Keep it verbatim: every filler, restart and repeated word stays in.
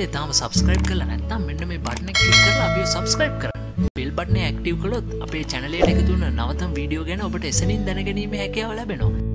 channel එක තාම subscribe කරලා නැත්නම් මෙන්න මේ button එක click කරලා අපිව subscribe කරන්න. bell button එක active කළොත් අපේ channel එකට එකතු වෙන නවතම වීඩියෝ ගැන ඔබට එසනින් දැනගැනීමේ හැකියාව ලැබෙනවා.